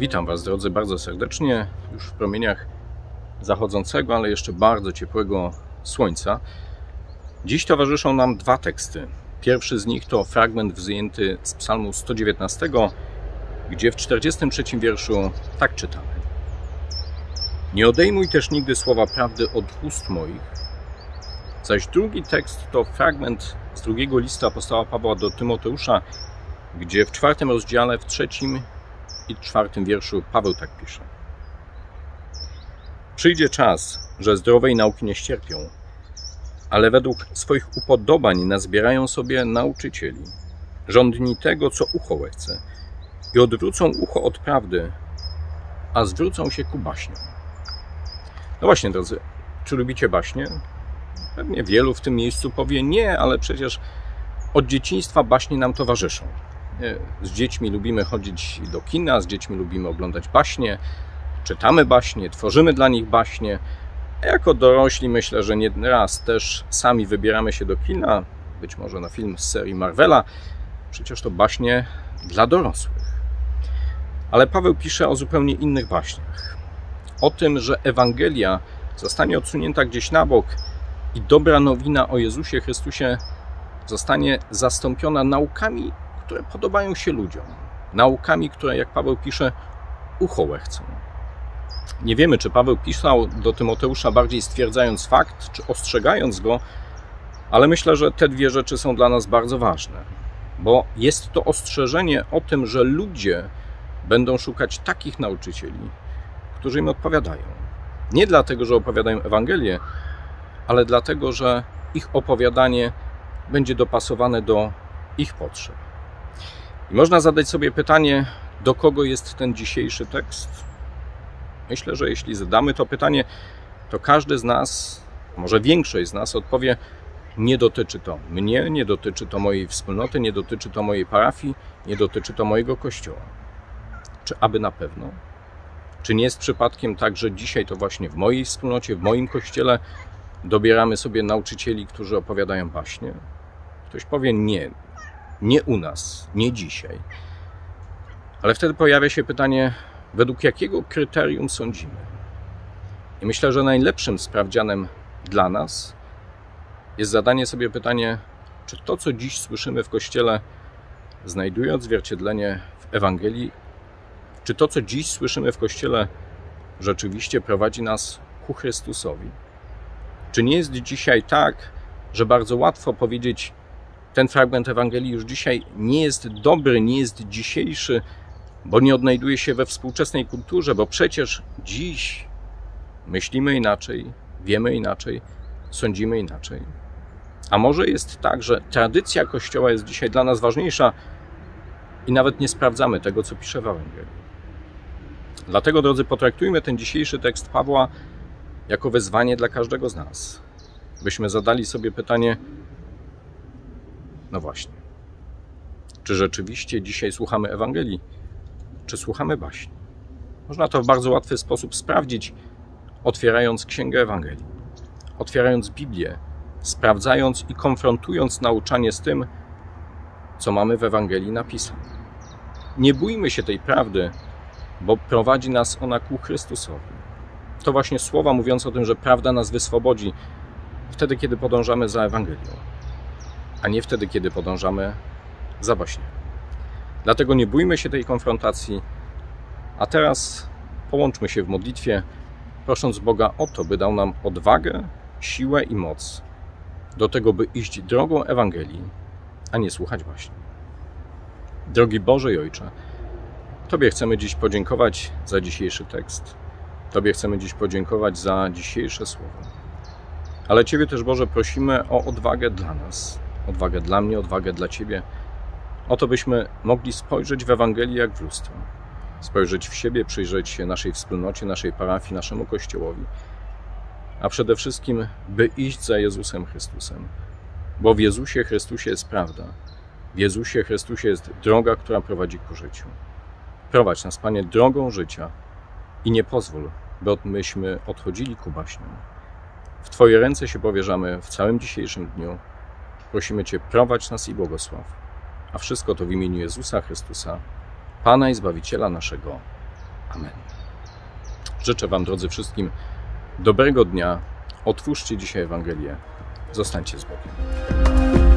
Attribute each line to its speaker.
Speaker 1: Witam Was, drodzy, bardzo serdecznie, już w promieniach zachodzącego, ale jeszcze bardzo ciepłego słońca. Dziś towarzyszą nam dwa teksty. Pierwszy z nich to fragment wzięty z psalmu 119, gdzie w 43 wierszu tak czytamy: Nie odejmuj też nigdy słowa prawdy od ust moich. Zaś drugi tekst to fragment z drugiego listu apostoła Pawła do Tymoteusza, gdzie w 4 rozdziale, w 3 i 4 wierszu Paweł tak pisze: Przyjdzie czas, że zdrowej nauki nie ścierpią, ale według swoich upodobań nazbierają sobie nauczycieli, żądni tego, co ucho łechce, i odwrócą ucho od prawdy, a zwrócą się ku baśniom. No właśnie, drodzy, czy lubicie baśnie? Pewnie wielu w tym miejscu powie nie, ale przecież od dzieciństwa baśnie nam towarzyszą. Z dziećmi lubimy chodzić do kina, z dziećmi lubimy oglądać baśnie, czytamy baśnie, tworzymy dla nich baśnie. A jako dorośli myślę, że nie raz też sami wybieramy się do kina, być może na film z serii Marvela. Przecież to baśnie dla dorosłych. Ale Paweł pisze o zupełnie innych baśniach. O tym, że Ewangelia zostanie odsunięta gdzieś na bok i dobra nowina o Jezusie Chrystusie zostanie zastąpiona naukami, które podobają się ludziom. Naukami, które, jak Paweł pisze, ucho łechcą. Nie wiemy, czy Paweł pisał do Tymoteusza bardziej stwierdzając fakt, czy ostrzegając go, ale myślę, że te dwie rzeczy są dla nas bardzo ważne. Bo jest to ostrzeżenie o tym, że ludzie będą szukać takich nauczycieli, którzy im odpowiadają. Nie dlatego, że opowiadają Ewangelię, ale dlatego, że ich opowiadanie będzie dopasowane do ich potrzeb. I można zadać sobie pytanie, do kogo jest ten dzisiejszy tekst? Myślę, że jeśli zadamy to pytanie, to każdy z nas, może większość z nas odpowie: nie dotyczy to mnie, nie dotyczy to mojej wspólnoty, nie dotyczy to mojej parafii, nie dotyczy to mojego kościoła. Czy aby na pewno? Czy nie jest przypadkiem tak, że dzisiaj to właśnie w mojej wspólnocie, w moim kościele dobieramy sobie nauczycieli, którzy opowiadają baśnie? Ktoś powie: nie u nas, nie dzisiaj. Ale wtedy pojawia się pytanie, według jakiego kryterium sądzimy? I myślę, że najlepszym sprawdzianem dla nas jest zadanie sobie pytanie, czy to, co dziś słyszymy w Kościele, znajduje odzwierciedlenie w Ewangelii, czy to, co dziś słyszymy w Kościele, rzeczywiście prowadzi nas ku Chrystusowi? Czy nie jest dzisiaj tak, że bardzo łatwo powiedzieć: ten fragment Ewangelii już dzisiaj nie jest dobry, nie jest dzisiejszy, bo nie odnajduje się we współczesnej kulturze, bo przecież dziś myślimy inaczej, wiemy inaczej, sądzimy inaczej. A może jest tak, że tradycja Kościoła jest dzisiaj dla nas ważniejsza i nawet nie sprawdzamy tego, co pisze w Ewangelii. Dlatego, drodzy, potraktujmy ten dzisiejszy tekst Pawła jako wezwanie dla każdego z nas, byśmy zadali sobie pytanie: no właśnie, czy rzeczywiście dzisiaj słuchamy Ewangelii, czy słuchamy baśni? Można to w bardzo łatwy sposób sprawdzić, otwierając Księgę Ewangelii, otwierając Biblię, sprawdzając i konfrontując nauczanie z tym, co mamy w Ewangelii napisane. Nie bójmy się tej prawdy, bo prowadzi nas ona ku Chrystusowi. To właśnie słowa mówiące o tym, że prawda nas wyswobodzi wtedy, kiedy podążamy za Ewangelią, a nie wtedy, kiedy podążamy za baśniami. Dlatego nie bójmy się tej konfrontacji, a teraz połączmy się w modlitwie, prosząc Boga o to, by dał nam odwagę, siłę i moc do tego, by iść drogą Ewangelii, a nie słuchać baśni. Drogi Boże i Ojcze, Tobie chcemy dziś podziękować za dzisiejszy tekst. Tobie chcemy dziś podziękować za dzisiejsze słowo. Ale Ciebie też, Boże, prosimy o odwagę dla nas, odwagę dla mnie, odwagę dla Ciebie, o to, byśmy mogli spojrzeć w Ewangelię jak w lustro, spojrzeć w siebie, przyjrzeć się naszej wspólnocie, naszej parafii, naszemu Kościołowi, a przede wszystkim, by iść za Jezusem Chrystusem, bo w Jezusie Chrystusie jest prawda, w Jezusie Chrystusie jest droga, która prowadzi ku życiu. Prowadź nas, Panie, drogą życia i nie pozwól, by myśmy odchodzili ku baśniom. W Twoje ręce się powierzamy w całym dzisiejszym dniu. Prosimy Cię, prowadź nas i błogosław. A wszystko to w imieniu Jezusa Chrystusa, Pana i Zbawiciela naszego. Amen. Życzę Wam, drodzy wszystkim, dobrego dnia. Otwórzcie dzisiaj Ewangelię. Zostańcie z Bogiem.